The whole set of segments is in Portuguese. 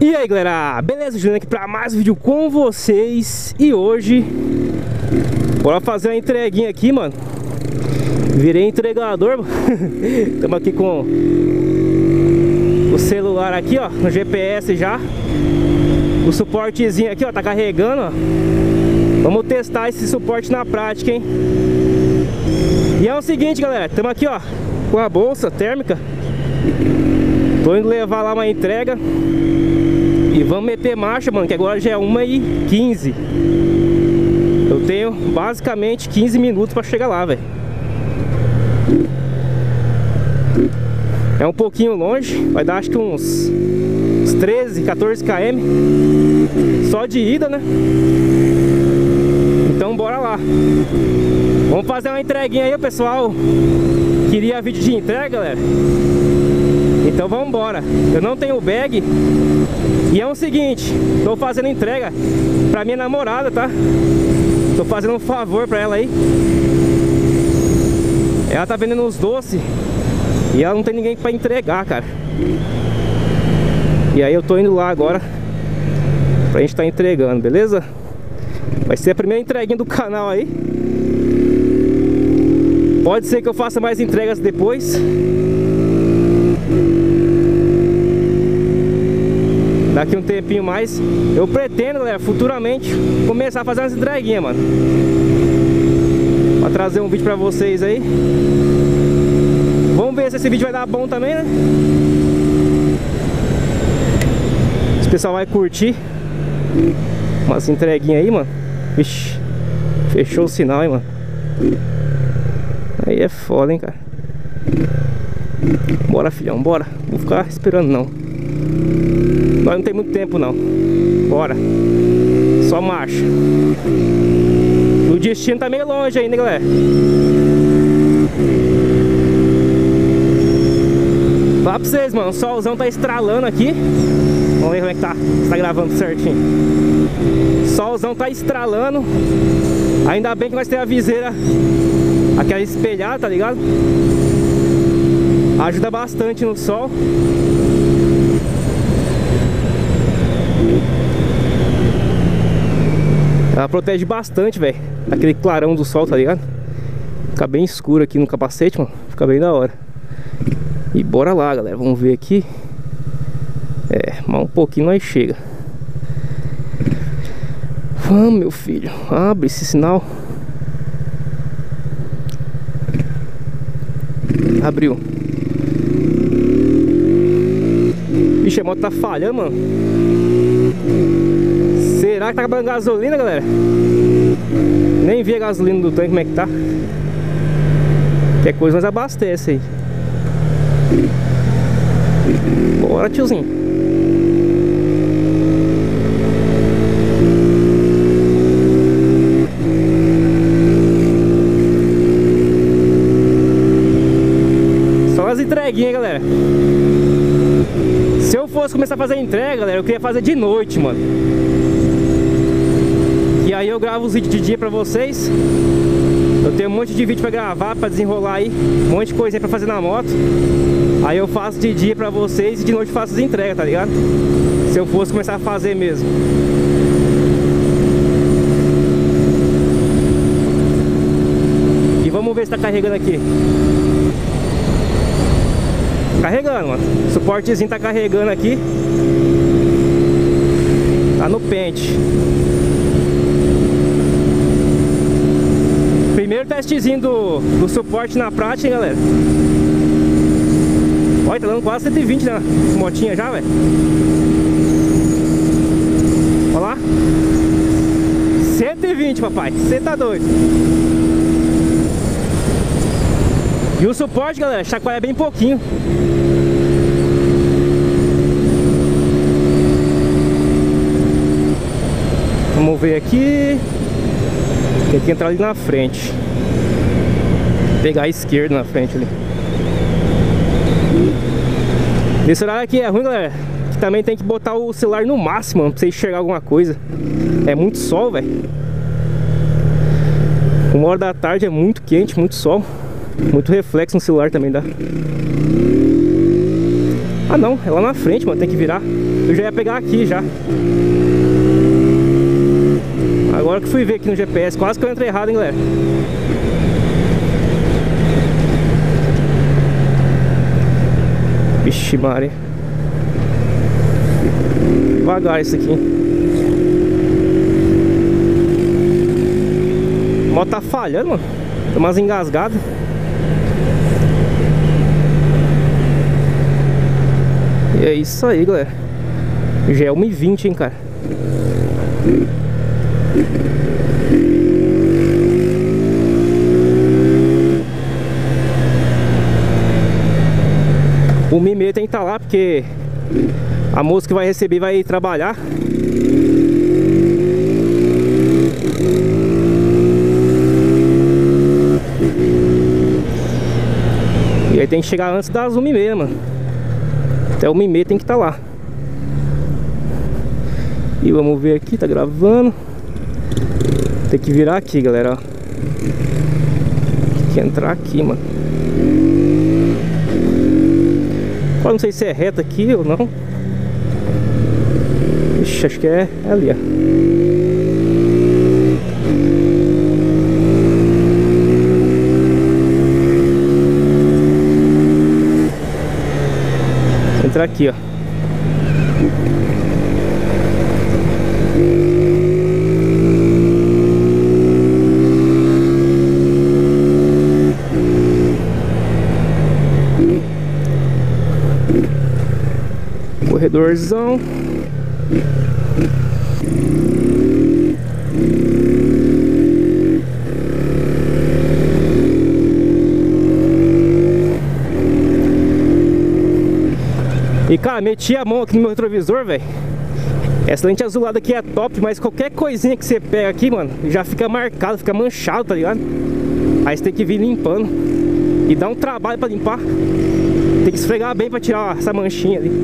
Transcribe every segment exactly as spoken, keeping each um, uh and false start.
E aí galera, beleza? Juliano aqui pra mais um vídeo com vocês. E hoje bora fazer uma entreguinha aqui, mano. Virei entregador. Estamos aqui com o celular aqui, ó, no G P S já. O suportezinho aqui, ó, tá carregando, ó. Vamos testar esse suporte na prática, hein? E é o seguinte, galera, estamos aqui, ó, com a bolsa térmica. Tô indo levar lá uma entrega e vamos meter marcha, mano, que agora já é uma e quinze. Eu tenho basicamente quinze minutos pra chegar lá, velho. É um pouquinho longe, vai dar acho que uns, uns treze, quatorze quilômetros só de ida, né? Então bora lá. Vamos fazer uma entreguinha aí, o pessoal queria vídeo de entrega, galera. Então vamos embora. Eu não tenho bag. E é o seguinte, tô fazendo entrega pra minha namorada, tá? Tô fazendo um favor pra ela aí. Ela tá vendendo uns doces e ela não tem ninguém pra entregar, cara. E aí eu tô indo lá agora pra gente tá entregando, beleza? Vai ser a primeira entreguinha do canal aí. Pode ser que eu faça mais entregas depois. Daqui um tempinho mais. Eu pretendo, galera, futuramente começar a fazer umas entreguinhas, mano, pra trazer um vídeo pra vocês aí. Vamos ver se esse vídeo vai dar bom também, né? Se o pessoal vai curtir umas entreguinhas aí, mano. Vixe, fechou o sinal, hein, mano. Aí é foda, hein, cara. Bora, filhão, bora. Não vou ficar esperando, não. Nós não tem muito tempo, não. Bora. Só marcha. O destino tá meio longe ainda, galera. Fala pra vocês, mano. O solzão tá estralando aqui. Vamos ver como é que tá. Se tá gravando certinho. O solzão tá estralando. Ainda bem que nós temos a viseira aquela espelhada, tá ligado? Ajuda bastante no sol. Ela protege bastante, velho, aquele clarão do sol, tá ligado? Fica bem escuro aqui no capacete, mano. Fica bem da hora. E bora lá, galera. Vamos ver aqui. É, mais um pouquinho nós chega. Vamos, meu filho. Abre esse sinal. Abriu. Ixi, a moto tá falhando, mano. Será que tá acabando gasolina, galera? Nem vi a gasolina do tanque, como é que tá. Qualquer coisa nós abastece aí. Bora, tiozinho. Só as entreguinhas, galera. Se eu fosse começar a fazer entrega, galera, eu queria fazer de noite, mano. E aí eu gravo os vídeos de dia pra vocês. Eu tenho um monte de vídeo pra gravar, pra desenrolar aí. Um monte de coisinha pra fazer na moto. Aí eu faço de dia pra vocês e de noite faço as entregas, tá ligado? Se eu fosse começar a fazer mesmo. E vamos ver se tá carregando aqui. Carregando, mano. O suportezinho tá carregando aqui. Tá no pente. Primeiro testezinho do, do suporte na prática, hein, galera. Olha, tá dando quase cento e vinte na motinha já, velho. Olha lá. cento e vinte, papai. Você tá doido. E o suporte, galera, chacoalha bem pouquinho. Vamos ver aqui. Tem que entrar ali na frente. Pegar a esquerda na frente ali. Nesse horário aqui é ruim, galera, que também tem que botar o celular no máximo, mano, pra você enxergar alguma coisa. É muito sol, velho. Uma hora da tarde é muito quente, muito sol. Muito reflexo no celular também dá. Ah não, é lá na frente, mano, tem que virar. Eu já ia pegar aqui já. Agora que fui ver aqui no G P S, quase que eu entrei errado, hein, galera. Vixe, Maria. Devagar isso aqui. A moto tá falhando, mano. Tem umas engasgadas. E é isso aí, galera. Já é uma e vinte, hein, cara. O uma e meia tem que estar lá, porque a moça que vai receber vai trabalhar. E aí tem que chegar antes das uma e meia, mano. Até uma e meia tem que estar lá. E vamos ver aqui, tá gravando. Tem que virar aqui, galera, ó. Tem que entrar aqui, mano. Eu não sei se é reto aqui ou não. Ixi, acho que é ali, ó. Entrar aqui, ó. Corredorzão. E cara, meti a mão aqui no meu retrovisor, velho. Essa lente azulada aqui é top, mas qualquer coisinha que você pega aqui, mano, já fica marcado, fica manchado, tá ligado? Aí você tem que vir limpando. E dá um trabalho pra limpar. Tem que esfregar bem pra tirar essa manchinha ali.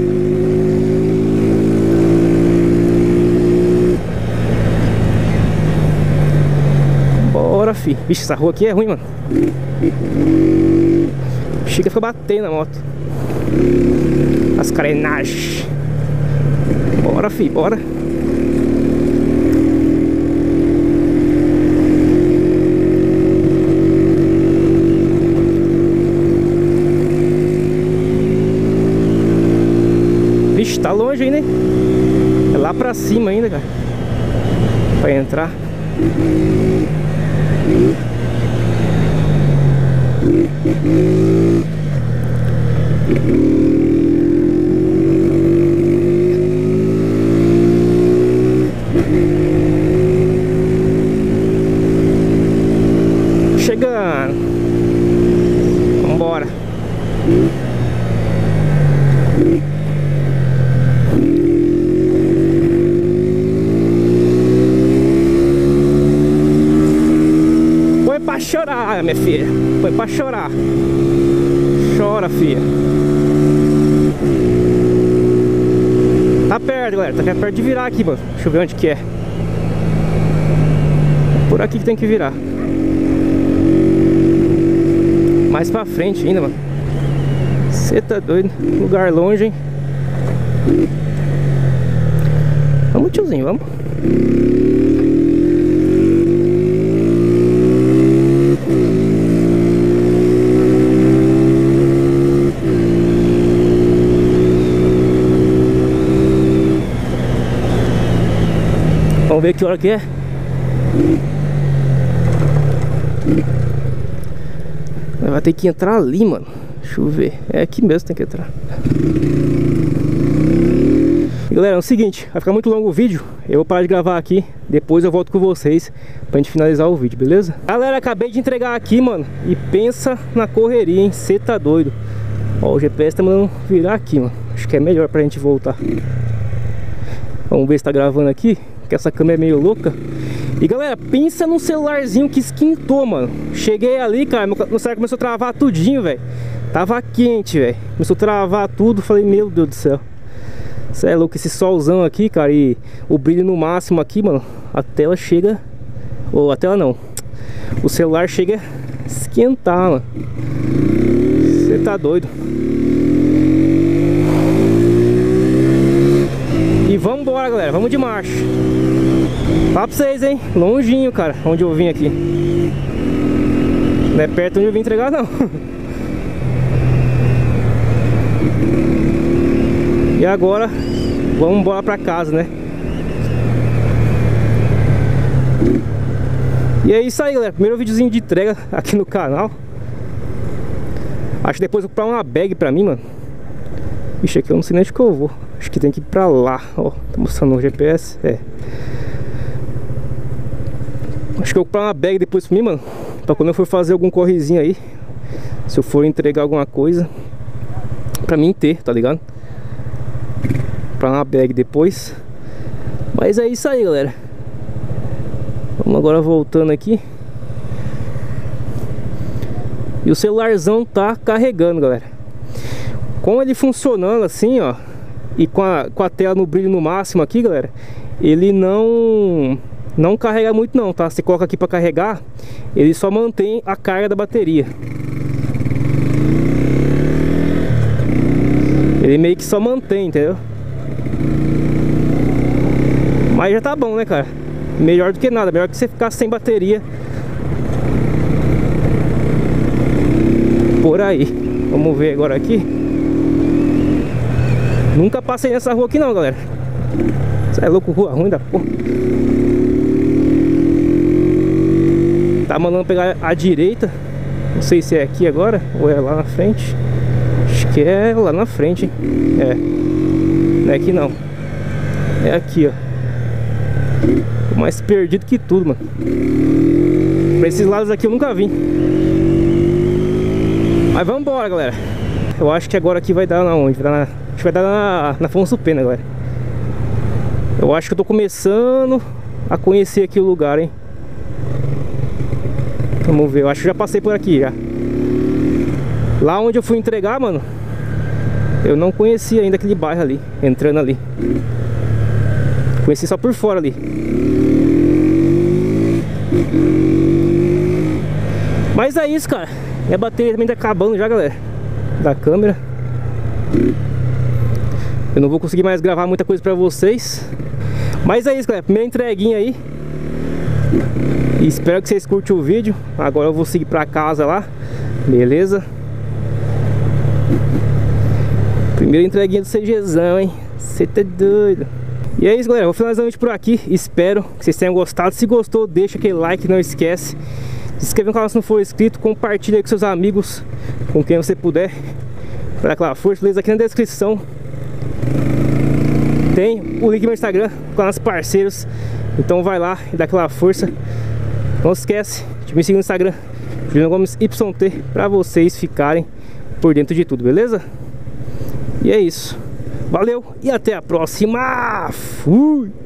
Bora, fi. Vixe, essa rua aqui é ruim, mano. Chega, fica batendo na moto. As carenagens. Bora, fi, bora. Vixe, tá longe aí, né? É lá pra cima ainda, cara. Pra entrar. Chegando. Vambora. Foi pra chorar, minha filha. Foi pra chorar. Chora, filha. Tá perto, galera. Tá perto de virar aqui, mano. Deixa eu ver onde que é. Por aqui que tem que virar. Mais pra frente ainda, mano. Você tá doido? Lugar longe, hein? Vamos, tiozinho, vamos. Vamos ver que hora que é. Vai ter que entrar ali, mano. Deixa eu ver. É aqui mesmo que tem que entrar. E galera, é o seguinte, vai ficar muito longo o vídeo. Eu vou parar de gravar aqui. Depois eu volto com vocês pra gente finalizar o vídeo, beleza? Galera, acabei de entregar aqui, mano. E pensa na correria, hein? Cê tá doido. Ó, o G P S tá mandando virar aqui, mano. Acho que é melhor pra gente voltar. Vamos ver se tá gravando aqui, que essa câmera é meio louca. E galera, pensa num celularzinho que esquentou, mano. Cheguei ali, cara, meu celular começou a travar tudinho, velho. Tava quente, velho. Começou a travar tudo, falei, meu Deus do céu. Cê é louco, esse solzão aqui, cara. E o brilho no máximo aqui, mano. A tela chega... Ou a tela não. O celular chega a esquentar, mano. Você tá doido. vamos embora, galera, vamos de marcha. Fala pra vocês, hein, longinho, cara, onde eu vim aqui. Não é perto onde eu vim entregar, não. E agora, vamos embora pra casa, né? E é isso aí, galera, primeiro videozinho de entrega aqui no canal. Acho que depois eu vou comprar uma bag pra mim, mano. Ixi, aqui eu não sei nem onde que eu vou. Acho que tem que ir pra lá, ó, tá mostrando o G P S, é. Acho que eu vou comprar uma bag depois pra mim, mano, pra quando eu for fazer algum correzinho aí, se eu for entregar alguma coisa, pra mim ter, tá ligado? Pra uma bag depois. Mas é isso aí, galera. Vamos agora voltando aqui. E o celularzão tá carregando, galera. Com ele funcionando assim, ó, e com a, com a tela no brilho no máximo aqui, galera, ele não não carrega muito não, tá? Você coloca aqui pra carregar, ele só mantém a carga da bateria. Ele meio que só mantém, entendeu? Mas já tá bom, né, cara? Melhor do que nada, melhor que você ficar sem bateria por aí. Vamos ver agora aqui. Nunca passei nessa rua aqui não, galera. Você é louco, rua ruim da porra. Tá mandando pegar a direita. Não sei se é aqui agora ou é lá na frente. Acho que é lá na frente, hein? É. Não é aqui não. É aqui, ó. Tô mais perdido que tudo, mano. Pra esses lados aqui eu nunca vim. Mas vamos embora, galera. Eu acho que agora aqui vai dar na onde? Vai dar na... Acho que vai dar na, na Afonso Pena, galera. Eu acho que eu tô começando a conhecer aqui o lugar, hein. Vamos ver, eu acho que já passei por aqui já. Lá onde eu fui entregar, mano, eu não conhecia ainda aquele bairro ali, entrando ali. Conheci só por fora ali. Mas é isso, cara. Minha bateria também tá acabando já, galera, da câmera. Eu não vou conseguir mais gravar muita coisa pra vocês. Mas é isso, galera, primeira entreguinha aí. E espero que vocês curtem o vídeo. Agora eu vou seguir pra casa lá. Beleza? Primeira entreguinha do CGzão, hein? Você tá doido. E é isso, galera, vou finalizar o vídeo por aqui. Espero que vocês tenham gostado. Se gostou, deixa aquele like, não esquece. Se inscreve no canal se não for inscrito. Compartilha aí com seus amigos, com quem você puder, pra dar aquela força, beleza? Aqui na descrição tem o link do meu Instagram com os parceiros. Então vai lá e dá aquela força. Não se esquece de me seguir no Instagram, Juliano Gomes Y T, pra vocês ficarem por dentro de tudo, beleza? E é isso. Valeu e até a próxima. Fui!